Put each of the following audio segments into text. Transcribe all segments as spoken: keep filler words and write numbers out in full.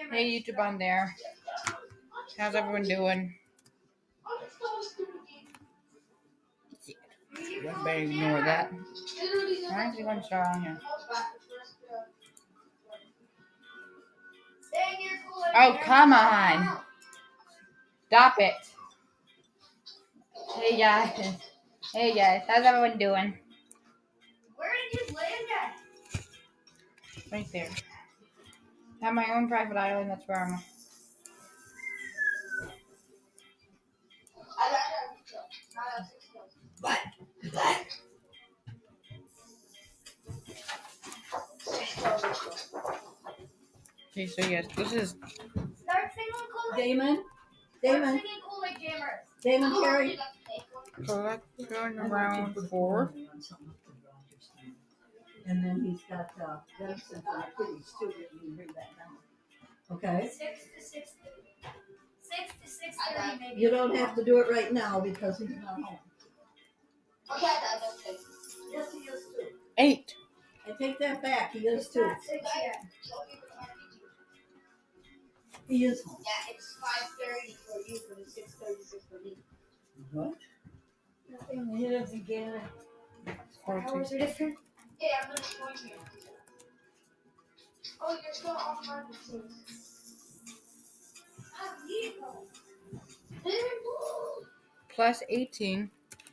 Hey, YouTube on there. How's everyone doing? You better ignore that. Why is he one star on here? Oh, come on. Stop it. Hey, guys. Hey, guys. How's everyone doing? Where did you land at? Right there. I have my own private island. That's where I'm. What? What? Okay, so yes, this is. Start singing cool like Damon? Start Damon? singing cool like jammers. Damon Terry? Collect going around four. And then he's got uh, venison for the kitties too, that you can bring that down. Okay? Six to six thirty. Six to six thirty maybe. You don't have to do it right now because he's not home. Okay, that's okay. Yes, he is too. Eight. I take that back, he is too. Six yet. He is home. Yeah, it's five thirty for you, but it's six thirty-six for me. What? Nothing. He doesn't get it. Fourteen. Hours are different. Yeah, I'm gonna join you. Oh, you're still on my machine. Plus eighteen.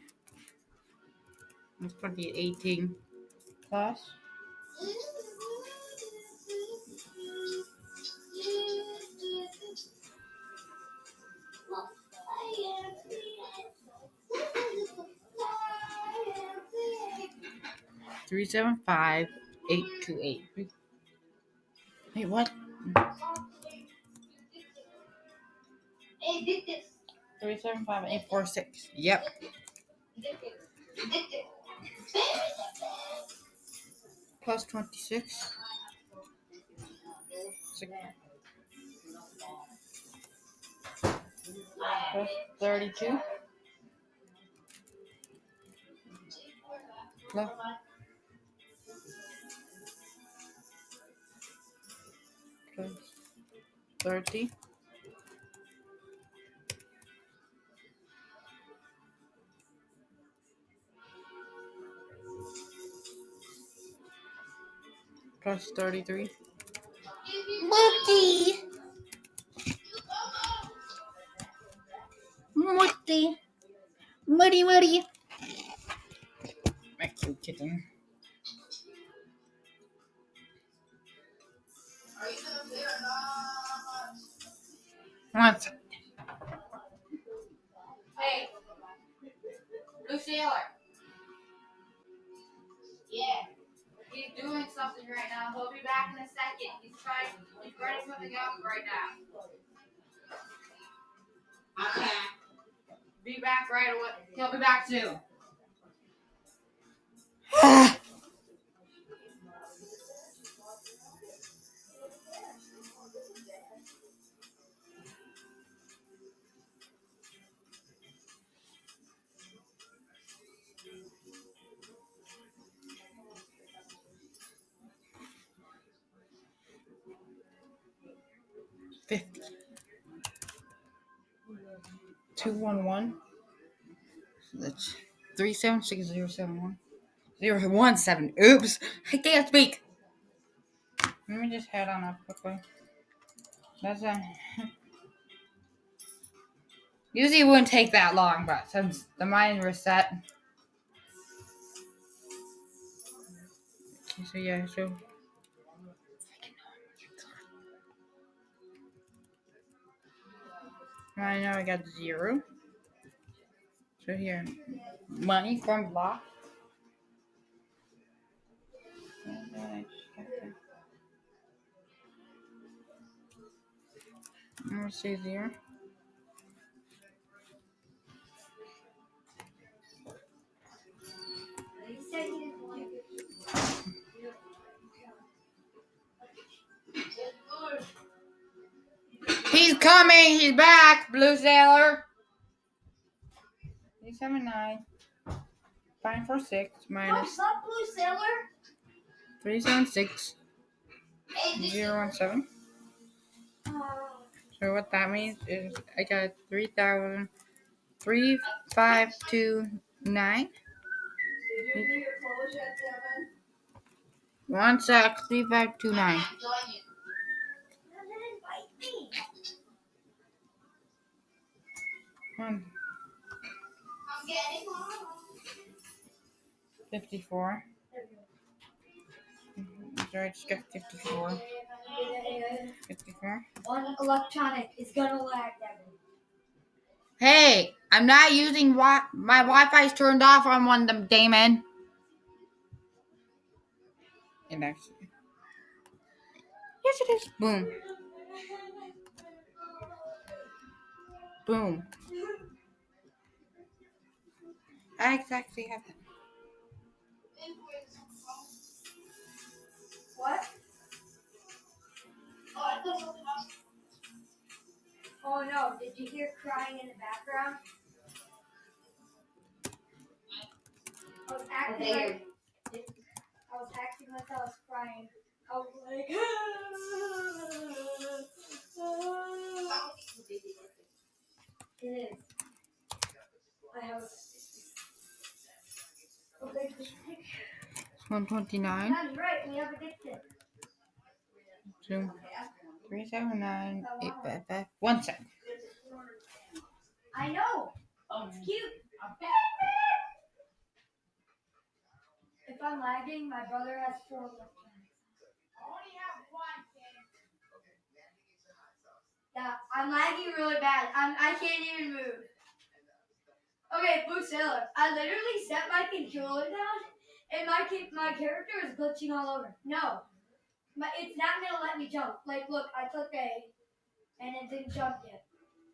Let's put the eighteen. Plus. Three seven five eight two eight. Wait, what? Hey, did this. Three seven five eight four six. Yep. Did this. Did this. Plus twenty six. Six. Plus thirty two. Plus. Plus thirty. Plus thirty-three. Mookie. Muddy. Muddy, muddy. My cute kitten. What? Hey. Blue Sailor. Yeah. He's doing something right now. He'll be back in a second. He's trying. He's writing something out right now. Okay. Be back right away. He'll be back soon. Fifty. Two one one. So that's three seven six zero seven one. Zero one seven. Oops. I can't speak. Let me just head on up quickly. That's a. Usually it wouldn't take that long, but since the mind reset. Okay, so yeah, so. I know I got zero. So here, money from block. I'm gonna say zero. He's coming. He's back, Blue Sailor. Three seven nine. Five four six minus. What's up, Blue Sailor? Three seven six. Hey, Zero one seven. So what that means is I got three thousand three five two nine. Did you do your clothes yet, Devin? One sec, three five two nine. One I'm getting home. fifty-four. Sorry, I just got fifty-four. fifty-four. On electronic is gonna lag, Devin. Hey, I'm not using wi- my Wi-Fi is turned off on one of them, Damon. It actually. Yes, it is. Boom. Boom. I exactly have it. What? Oh no, did you hear crying in the background? I was acting like I was acting like I was crying. I was like It is. I have a big one twenty-nine. That's right, we have addiction. Two. three seven nine eight five five. One sec. I know. It's cute. If I'm lagging, my brother has four electronics. Yeah, I'm lagging really bad. I'm, I can't even move. Okay, Blue Sailor. I literally set my controller down, and my ca- my character is glitching all over. No, my, it's not gonna let me jump. Like, look, I took A, and it didn't jump yet.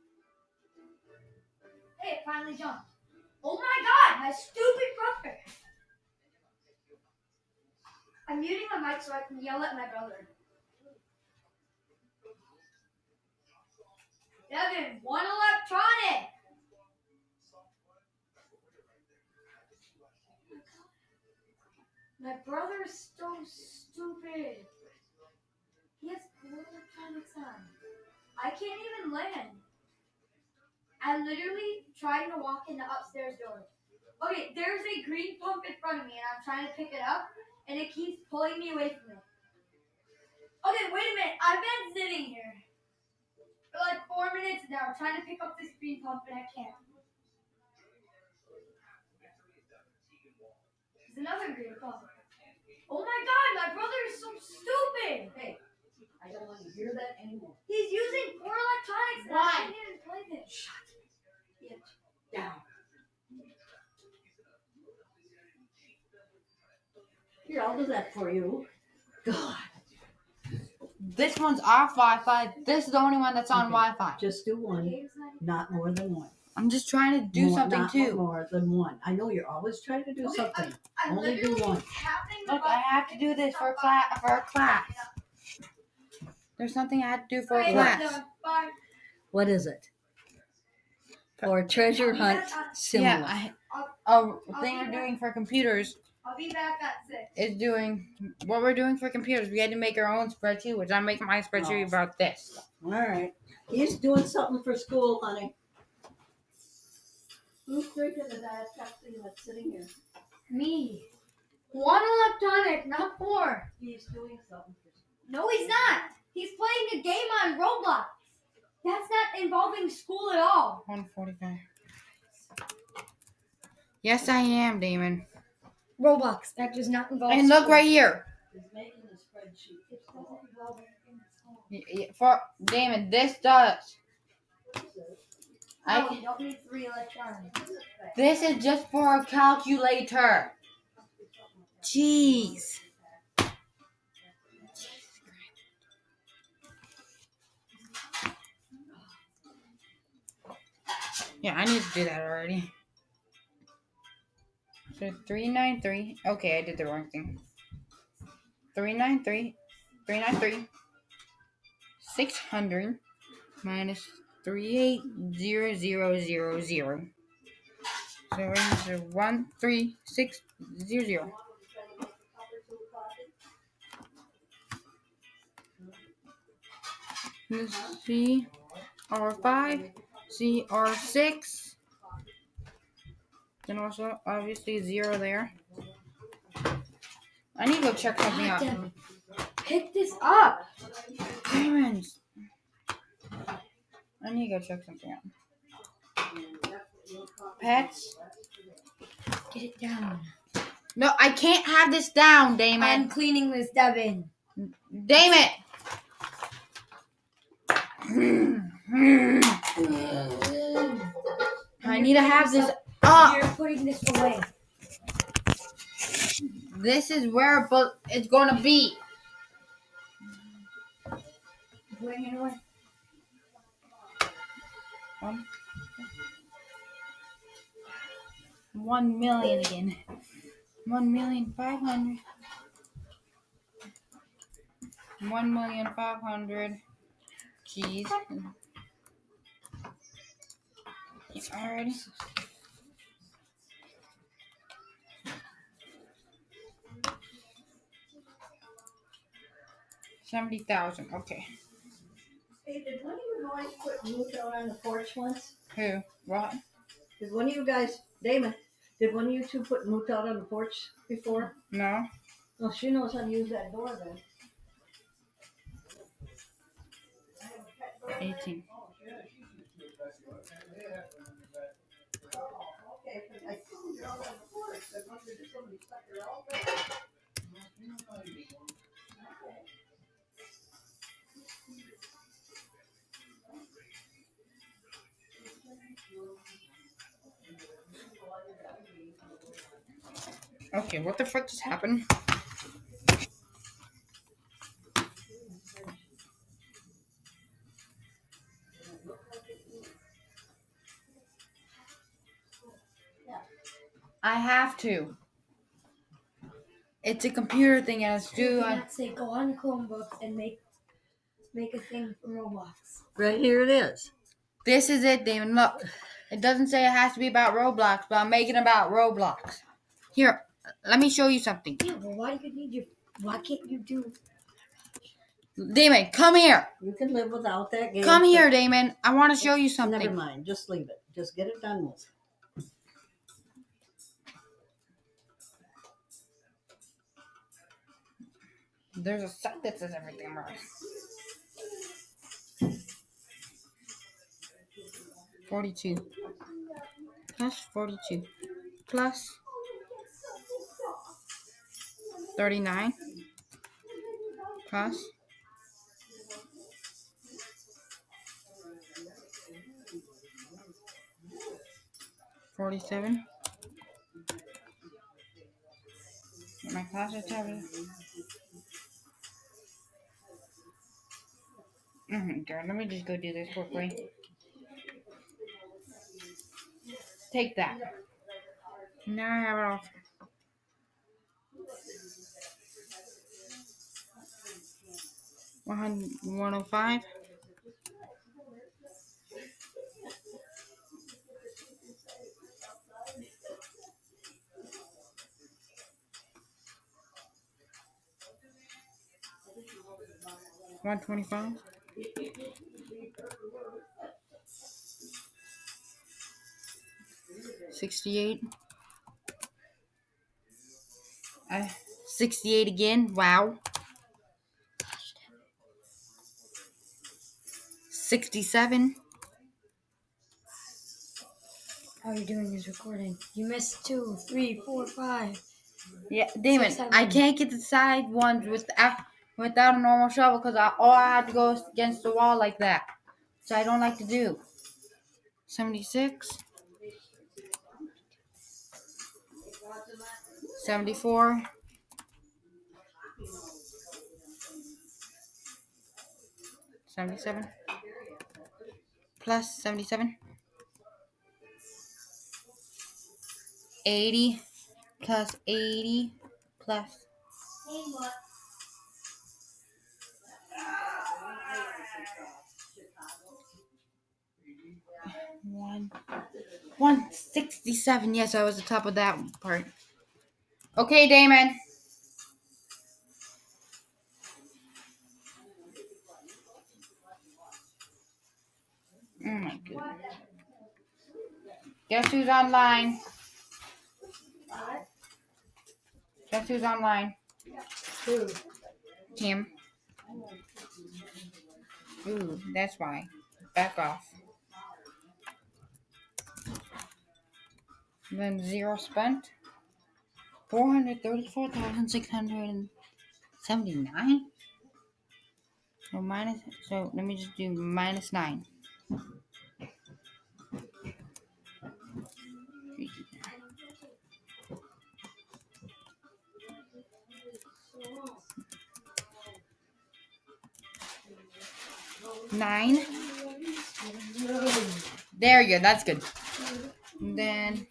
Hey, it finally jumped. Oh my God, my stupid brother! I'm muting my mic so I can yell at my brother. Devin, one electronic! My brother is so stupid. He has four electronics on. I can't even land. I'm literally trying to walk in the upstairs door. Okay, there's a green pump in front of me and I'm trying to pick it up and it keeps pulling me away from it. Okay, wait a minute. I've been sitting here for like four minutes now trying to pick up this green pump and I can't. There's another green pump. Oh my God, my brother is so stupid. Hey, I don't want to hear that anymore. He's using four electronics and I can't even play this. Shut it down. Here, I'll do that for you. God. This one's off Wi-Fi. This is the only one that's on Okay. Wi-Fi. Just do one, not more than one. I'm just trying to do More- something not too. more than one. I know you're always trying to do Okay, something. I'm Only do literally one. tapping the Look, I button have to do this for a class. For a class. There's something I had to do for a Okay, class. no, bye. What is it? For a treasure hunt similar. Yeah, I, a thing we're doing for computers I'll be back at six. is doing what we're doing for computers. We had to make our own spreadsheet, which I'm making my spreadsheet Oh. about this. All right. He's doing something for school, honey. Who's drinking the Diet Pepsi that's sitting here? Me. One electronic, not four. He's doing something for school. No, he's not. He's playing a game on Roblox. That's not involving school at all. one forty-five. Yes, I am, Damon. Roblox, that does not involve And look right here. He's making a spreadsheet. It doesn't involve anything at school. Y- y- For Damon, this does. I No, can, you don't need three electronics. this is just for a calculator. Jeez. Yeah, I need to do that already. So three nine three. Okay, I did the wrong thing. Three nine three. Three nine three. Six hundred minus three eight zero zero zero zero. So it's one three six zero zero. Let's see. R five, C R six. Then also, obviously, zero there. I need to go check something God out. damn it. Pick this up. Diamonds. I need to go check something out. Pets. Get it down. No, I can't have this down, Damon. I'm cleaning this, Devin. Damon. I need to have this up. You're putting this away. This is where but it's gonna be. Bring it away. One, one million again. One million five hundred. One million five hundred. Jeez. Alrighty. Seventy thousand. Okay. Hey, did one of you guys put Moot out on the porch once? Who? What? Did one of you guys, Damon, did one of you two put Moot out on the porch before? No. Well, she knows how to use that door then. Eighteen. Okay, I told you all on the porch. I wondered if somebody stuck her out there. Okay, what the fuck just happened? I have to. It's a computer thing, and it's due You on. cannot say go on Chromebooks and make make a thing for Roblox. Right here it is. This is it, Damon. Look, it doesn't say it has to be about Roblox, but I'm making it about Roblox. Here, let me show you something. Yeah, well, why do you need your? Why can't you do? Damon, come here. You can live without that game. Come here, Damon. I want to show you something. Never mind. Just leave it. Just get it done with. There's a site that says everything right. Forty-two plus forty-two plus thirty-nine plus forty-seven. Get my class tablet. Mm-hmm, girl, let me just go do this quickly. Take that. Now I have it all. one hundred, one oh five. one twenty-five. sixty-eight. Uh, sixty-eight again. Wow. sixty-seven. All you're doing is recording. You missed two, three, four, five. Yeah, Damon, Six, I seven. can't get the side ones without without a normal shovel because I all I had to go against the wall like that, which I don't like to do. seventy-six. seventy-four. seventy-seven. Plus seventy-seven. eighty. Plus eighty. Plus. One. one sixty-seven. Yes, I was the top of that part. Okay, Damon. good. Guess who's online? Guess who's online? Two. Tim. Ooh, that's why. Back off. And then zero spent. Four hundred thirty-four thousand six hundred seventy-nine. So minus. So let me just do minus nine. Nine. There you go. That's good. And then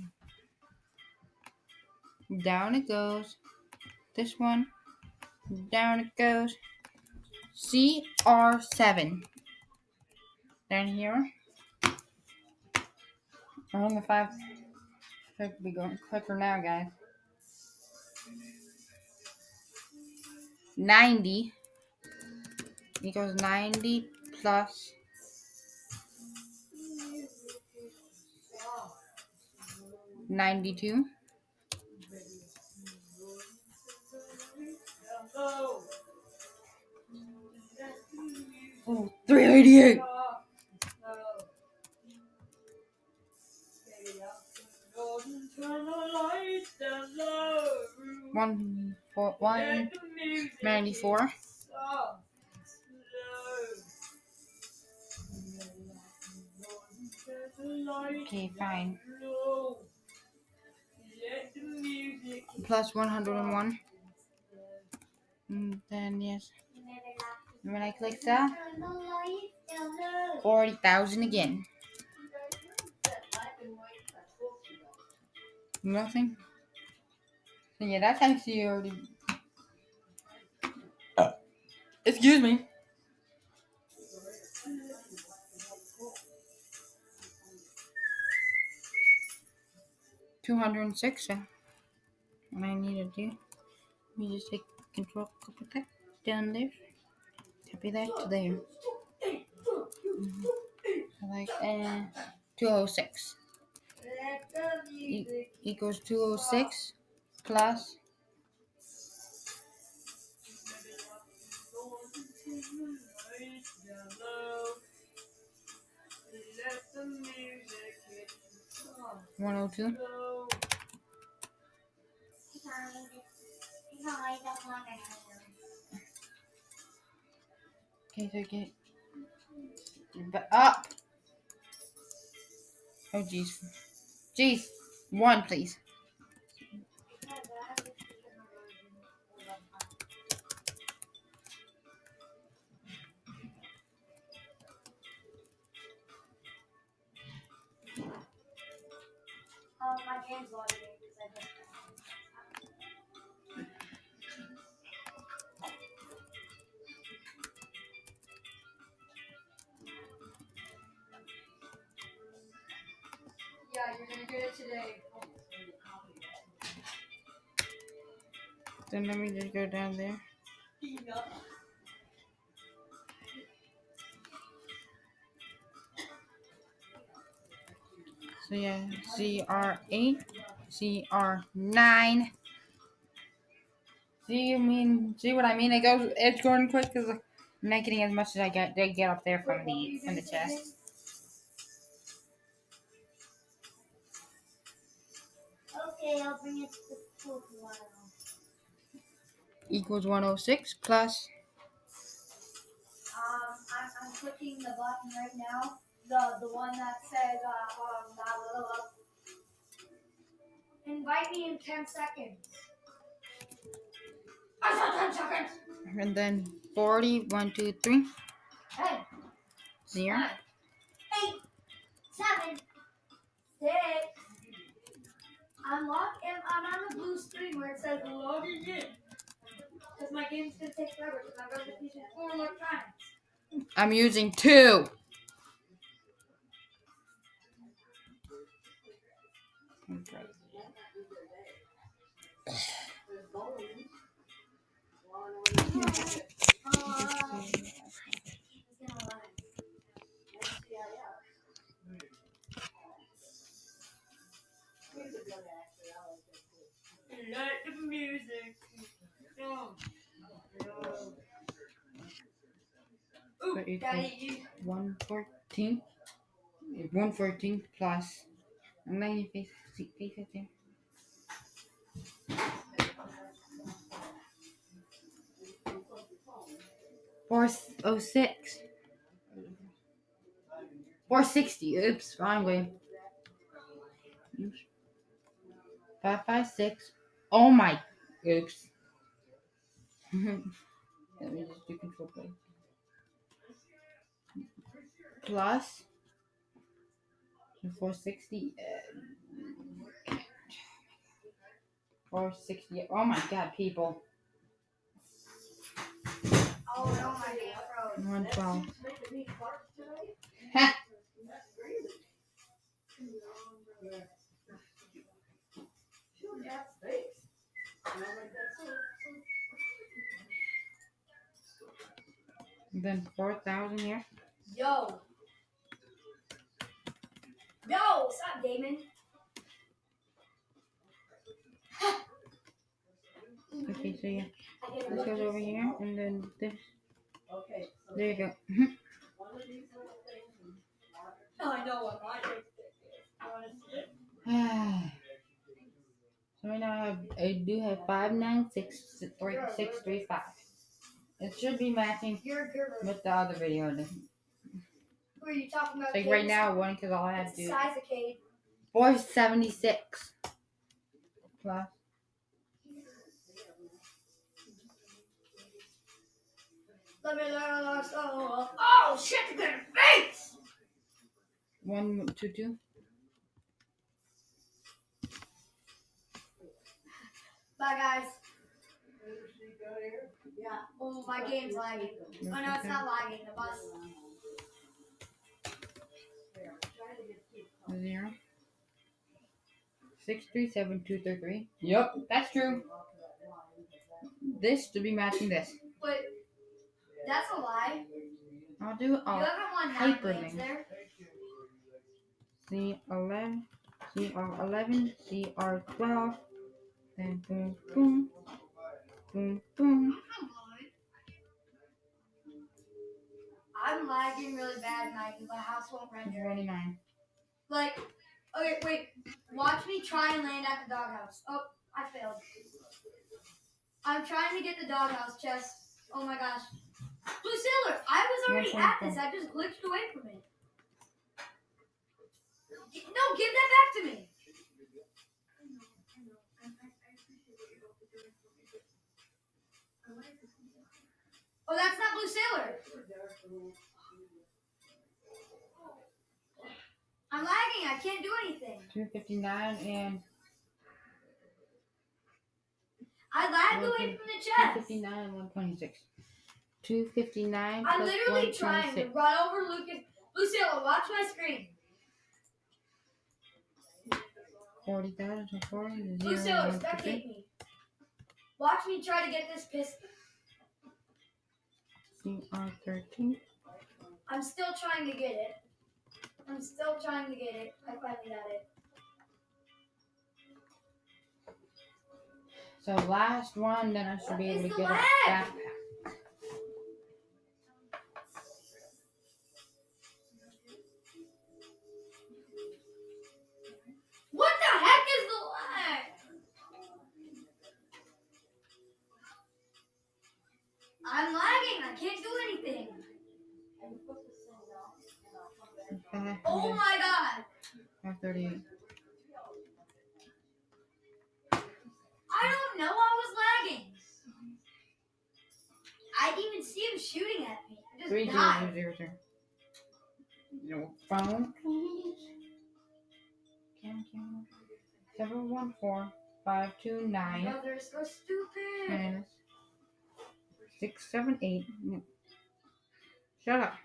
down it goes. This one. Down it goes. C R seven. Down here. We're on the five. Should be going quicker now, guys. ninety equals ninety plus ninety-two. Oh, three eighty-eight. One four one ninety four. Okay, fine. Plus one hundred and one. And then yes. And when I click that, forty thousand again. Nothing. So yeah, that's actually already. Uh, excuse me. Two hundred and six. So what I need to do, let me just take control, copy that down there, copy that to there. Mm-hmm. So like uh, two oh six e- equals two oh six plus one oh two. Okay, so get but up. Oh jeez, jeez, one please. Um, my game's loading because I just. Yeah, you're gonna get it today. Then let me just go down there. So yeah, C R eight, C R nine. See, you mean, see what I mean? It goes, it's going quick because I'm not getting as much as I get. They get up there from the from the chest. Okay, I'll bring it to the pool for a while. Equals one oh six plus. Um, I'm, I'm clicking the button right now. The the one that says uh, um, blah, blah, blah, blah. Invite me in ten seconds. I said ten seconds. And then forty, one, two, three, Ten, zero. nine, eight, seven, six. I'm logged in. I'm on the blue screen where it says logging in. Because my game's gonna take forever. Because my brother's using four electronics. I'm using two. Okay. Let the music. No. Ooh, So equals Daddy, you. one fourteen. one fourteen plus. I'm letting you face, see, face it there. four oh six. four sixty. Oops, wrong way. Oops. five five six. Oh my. Oops. Let me just do control play. Plus four sixty. Uh, four sixty. Oh my god, people. Oh, no, my God, bro. one twelve. Then four thousand here. Yo. Yo, what's up, Damon? Okay, so yeah. This goes over here, and then this. Okay. So There you go. one of these little things. Oh, I know what my dick is. You wanna see it? So right now I have I do have five nine six three six three five. It should be matching You're a giver. with the other video. Who are you talking about? Like Cade? right now, one because all I had It's to the do size of Cade. four seventy six plus Let me learn a song. Oh, shit, you got a face! one two two. Bye, guys. Yeah. Oh, my game's lagging. Oh, no, it's not lagging. The bus. Zero. Six three seven two three three. Yep, that's true. This to be matching this. But that's a lie. I'll do You all haven't won nine hyperlink. games there. C eleven, C R eleven, C R twelve, then boom, boom, boom, boom. I'm lagging really bad, Mikey. My house won't render. twenty-nine. Like, okay, wait. Watch me try and land at the doghouse. Oh, I failed. I'm trying to get the doghouse chest. Oh my gosh. Blue Sailor, I was already at this. I just glitched away from it. No, give that back to me. Oh, that's not Blue Sailor. I'm lagging. I can't do anything. two fifty-nine and I lagged away from the two chest. fifty-nine and one twenty-six. two fifty-nine I'm plus literally trying to one twenty-six. run over Lucas. Blue Sailor, watch my screen. forty thousand, forty, Blue zero, Sailor, one, spectate two, me. Watch me try to get this pistol. C R thirteen. I'm still trying to get it. I'm still trying to get it. I finally got it. So last one, then I should What be able is to the get a lag? backpack. What the heck is the lag? I'm lagging. I can't do anything. five Oh my god. five thirty-eight. I don't know. I was lagging. I didn't even see him shooting at me. I just three zero died. zero zero. Your phone, please. Can you? Seven one four five two nine Brother is so stupid. minus six seven eight. No. Shut up.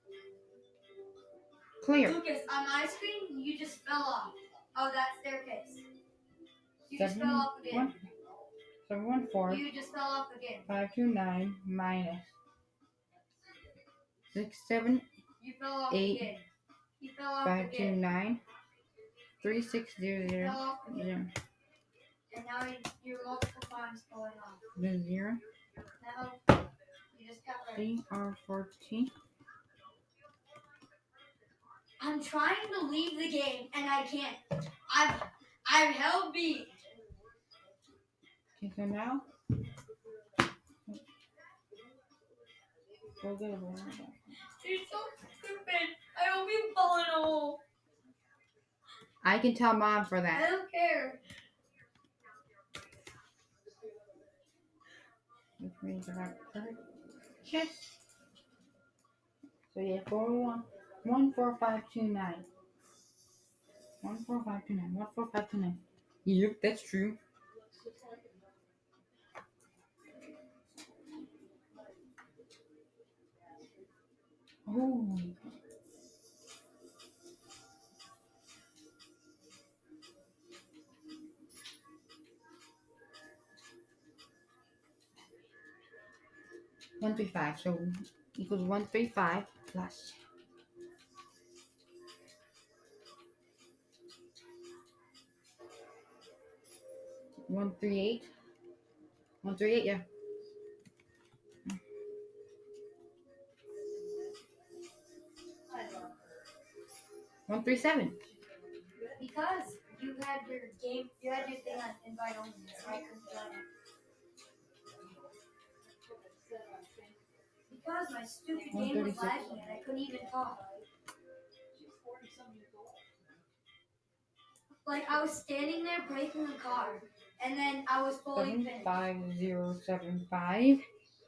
Clear. Lucas, on my screen, you just fell off. Oh, that staircase. You just Seven fell off again. one seven one four You just fell off again. five two nine minus six seven You fell off Eight, again. You fell off five two again. nine three six zero zero Hello? zero And now you- you're multiple times going off. zero zero Now you just got ready. C R fourteen. I'm trying to leave the game and I can't. I've I've held B. Okay, so now go get a ball. You're so stupid. I hope you fall in a hole. I can tell mom for I that. don't care. Let's read the right card. Yes. So yeah, four one one four five two nine. One four five two nine. One four five two nine. Yep, that's true. Oh. One three five. So equals one three five plus one three eight. One three eight. Yeah. One three seven. Because you had your game, you had your thing on invite only, so I couldn't join it. Because my stupid game was lagging and I couldn't even talk. Like I was standing there breaking the car, and then I was fully Seven finished. five zero seven five.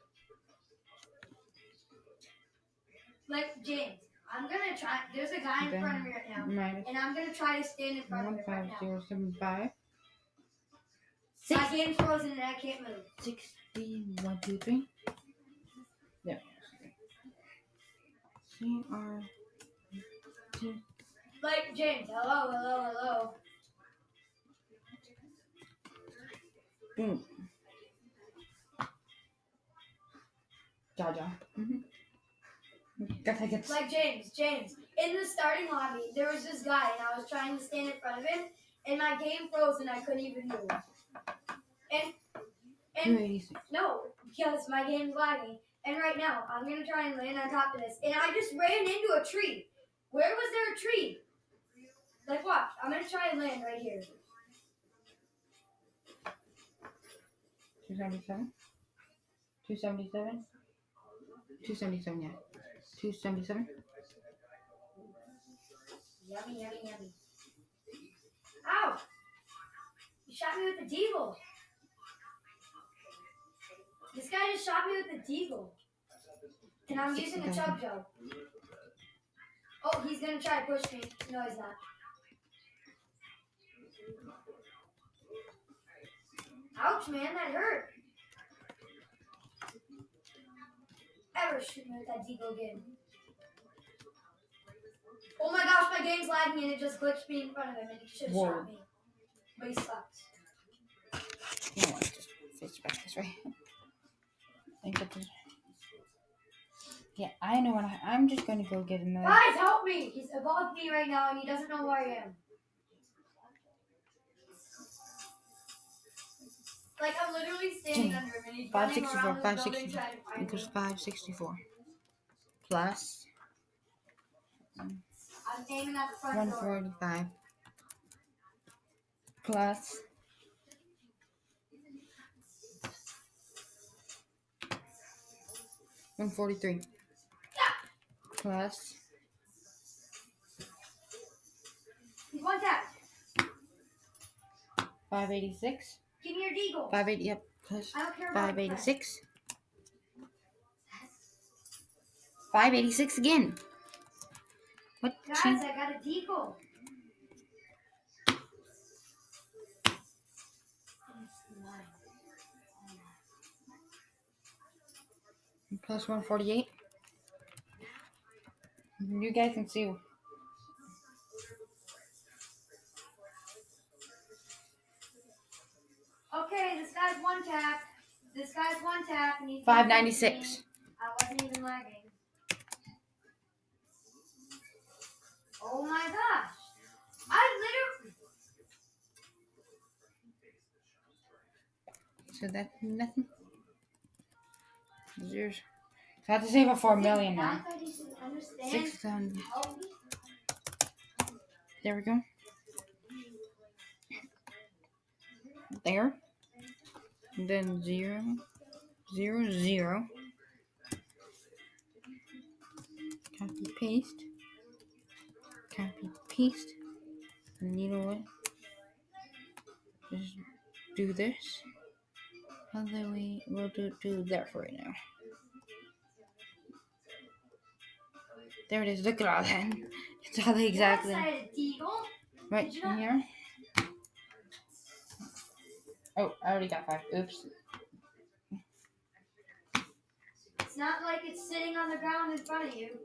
Like James, I'm gonna try. There's a guy in Then front of me right now, minus and I'm gonna try to stand in front of one him five right now. zero seven five. My game's frozen and I can't move. Sixty one two three. Yeah. C R two. Like James, hello, hello, hello. Boom. Jaja. Mm-hmm. Gotta get. Like James, James. In the starting lobby, there was this guy, and I was trying to stand in front of him, and my game froze, and I couldn't even move. And Two and eighty six. no, because my game's lagging. And right now, I'm gonna try and land on top of this, and I just ran into a tree. Where was there a tree? Like, watch. I'm gonna try and land right here. Two seventy seven. Two seventy seven. Two seventy seven. Yeah. Two seventy seven. Yummy, yummy, yummy. Ow! You shot me with a deagle. This guy just shot me with a deagle. And I'm using a chug jug. Oh, he's gonna try to push me. No, he's not. Ouch, man, that hurt. Ever shoot me with that deagle again. Oh my gosh, my game's lagging and it just glitched me in front of him and he should have Whoa. shot me. But he sucked. You know what? Just face back this way. I get this. Yeah, I know what I, I'm just gonna go get another. Guys, help me! He's above me right now and he doesn't know who I am. Like, I'm literally standing under him and he's Five running sixty four. around the Five building sixty four trying to find equals me. five sixty four plus I'm aiming at the front one door. forty five plus one forty three plus He's one tap. five eighty six. Give me your deagle. Five eighty. Yep. Plus I don't care about five your eighty friend. six. Five eighty six again. What? Guys, Two? I got a deagle. Plus one forty eight. You guys can see. Okay, this guy's one tap. This guy's one tap and he's Five ninety six. I wasn't even lagging. Oh my gosh. I literally So that's nothing. Zeros. So I have to save up for a million now. Math, I didn't understand. Six thousand. Help me. There we go. There. And then zero, zero, zero. Copy paste. Copy paste. And you know what? Just do this. And then we will do, do that for right now. There it is. Look at all that. It's all exactly That's not a deagle. right Did you not- here. Oh, I already got five. Oops. It's not like it's sitting on the ground in front of you.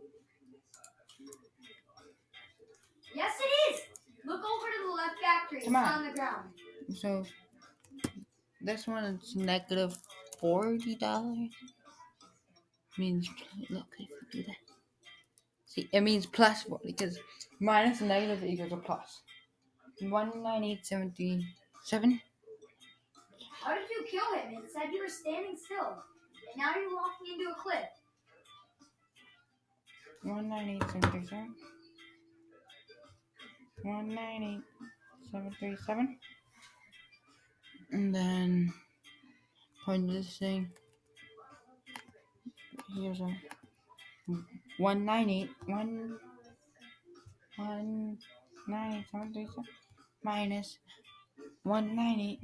Yes, it is. Look over to the left factory. Come it's on. on the ground. So this one is negative forty dollars. Means look if we do that. See, it means plus forty because minus and negative equals a plus. One nine eight seven three seven. How did you kill him? It said you were standing still. And now you're walking into a cliff. One nine eight seven three seven. One nine eight seven three seven. And then point this thing. Here's a one nine eight one one nine eight seven three seven minus one nine eight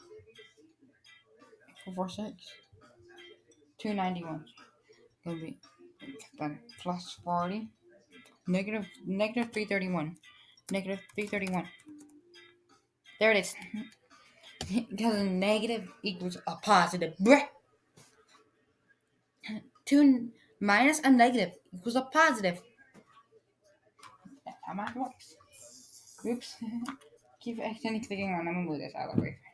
four four six two ninety one. Gonna be then plus forty. Negative negative three thirty one. Negative three thirty one. There it is. Because a negative equals a positive. Blech. Two minus a negative equals a positive. I'm out of works. Oops. Keep accidentally clicking on. I'm gonna move this out of the way.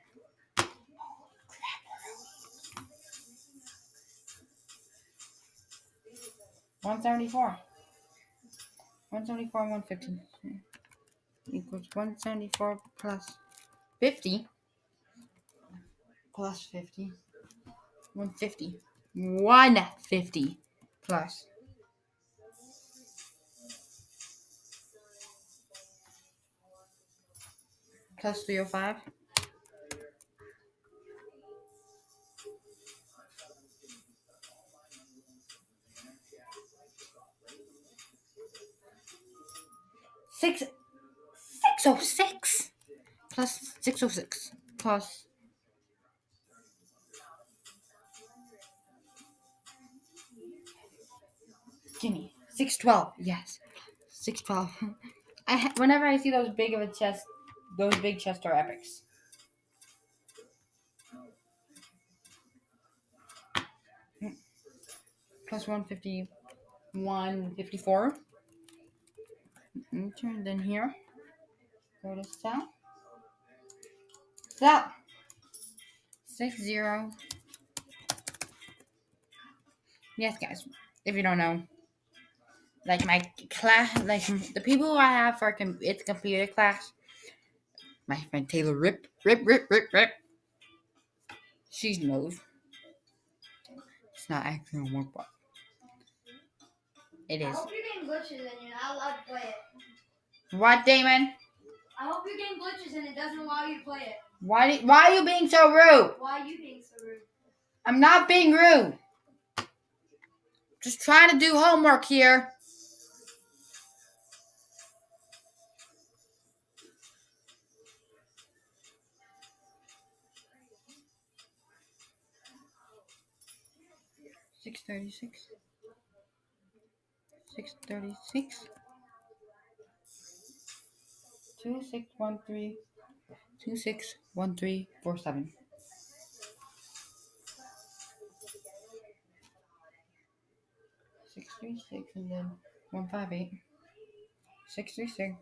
One seventy four. One seventy four and one fifty equals one seventy four plus fifty plus fifty. One fifty. One fifty plus plus three oh five. Six six oh six plus six oh six plus Gimme six twelve. Yes, six twelve. I ha- whenever I see those big of a chest, those big chests are epics. Plus one fifty, one fifty four. Enter, then here. Go to sell. Sell. Six zero. Yes, guys. If you don't know, like my class, like the people I have for com- it's computer class. My friend Taylor, rip, rip, rip, rip, rip. She knows. It's not actually on work, but it I is. hope you're getting glitches and you're not allowed to play it. What, Damon? I hope you're getting glitches and it doesn't allow you to play it. Why? do- Why are you being so rude? Why are you being so rude? I'm not being rude. Just trying to do homework here. Six thirty-six. Six thirty-six. Two six one three. Two six one three four seven. Six three six and then one five eight. Six three six.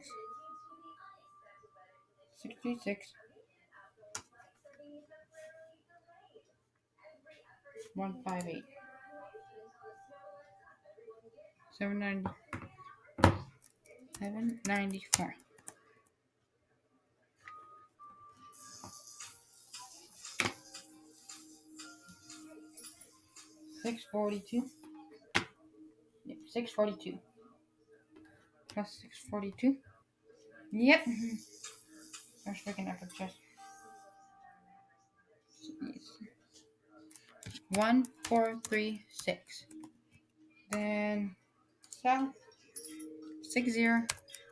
Six three six. One five eight. Seven ninety. Seven ninety four. six forty-two. Yep, six forty-two. Plus six forty-two. Yep. I was looking at the chest. One, four, three, six. Then south. Six zero.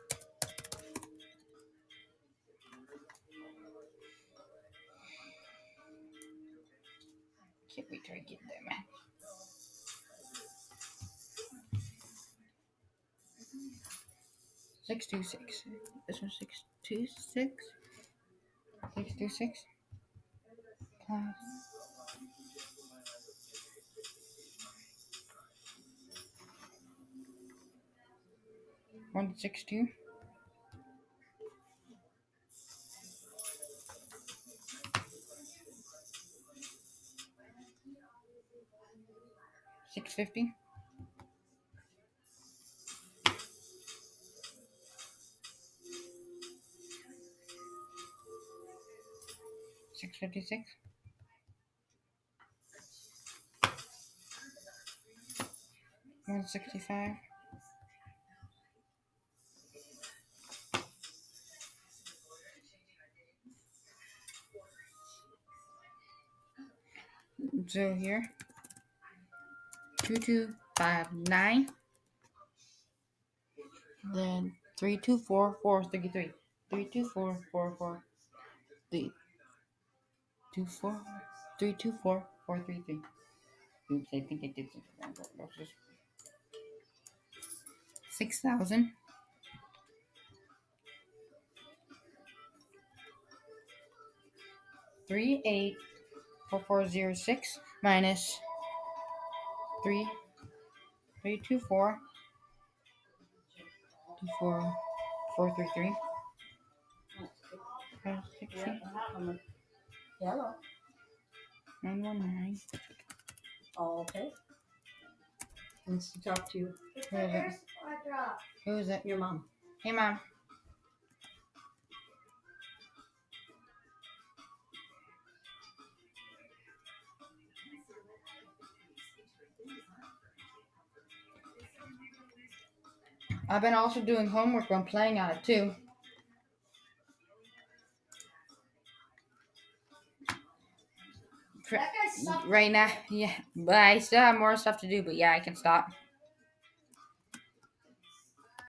Can't wait till I get there, man. Six two six. This one's six two six. Six two six. Plus one six two. Six fifty. Six fifty six. One sixty five. Zero here. Two two five nine. Then three two four four thirty three. Three two four four four three. Two four three two four four three three. Oops, I think I did something wrong. That's just six thousand. Three eight four four zero six minus three three two four two four four three three. Yeah, I'm Hello. Nine one nine. Oh, okay. Wants to talk to you. It's Who the is it? air supply drop. Who is it? Your mom. Hey, Mom. I've been also doing homework when playing on it too. That guy sucked. Right now, yeah, but I still have more stuff to do. But yeah, I can stop.